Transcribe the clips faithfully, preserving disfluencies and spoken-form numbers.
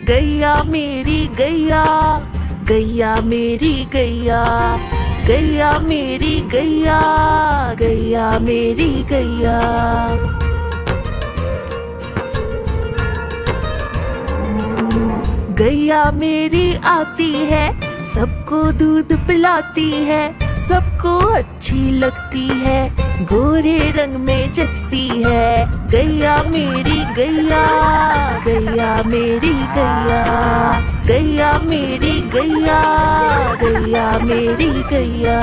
गैया मेरी गैया, गैया मेरी गैया, गैया मेरी गैया, गैया मेरी गैया। गैया मेरी आती है, सबको दूध पिलाती है, सबको अच्छी लगती है, गोरे रंग में जचती है। गैया मेरी गैया, गैया मेरी गैया, गैया मेरी गैया, गैया मेरी गैया।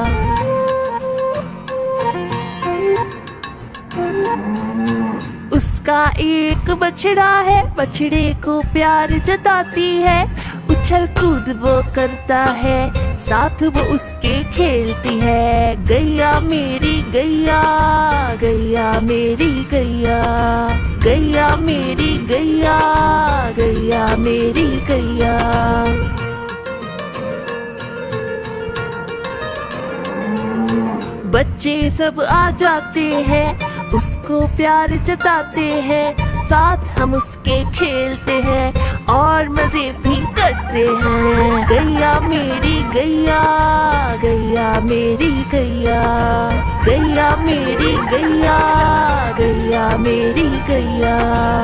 उसका एक बछड़ा है, बछड़े को प्यार जताती है, उछल कूद वो करता है, साथ वो उसके खेलती है। गैया मेरी गैया, गैया मेरी गैया, गैया मेरी गैया, गैया मेरी गैया। बच्चे सब आ जाते हैं, उसको प्यार जताते हैं, साथ हम उसके खेलते हैं और मजे भी करते हैं। गैया मेरी गैया, गैया मेरी गैया, गैया मेरी गैया, गैया मेरी गैया।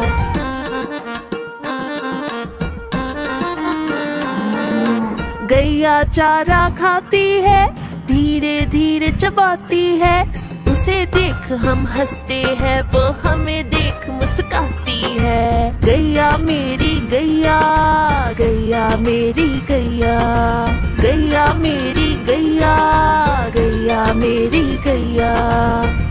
गैया चारा खाती है, धीरे धीरे चबाती है, उसे देख हम हंसते हैं, वो हमें देख मुस्काती है। गैया मेरी गैया, गैया मेरी गैया, गैया मेरी गैया, गैया मेरी गैया।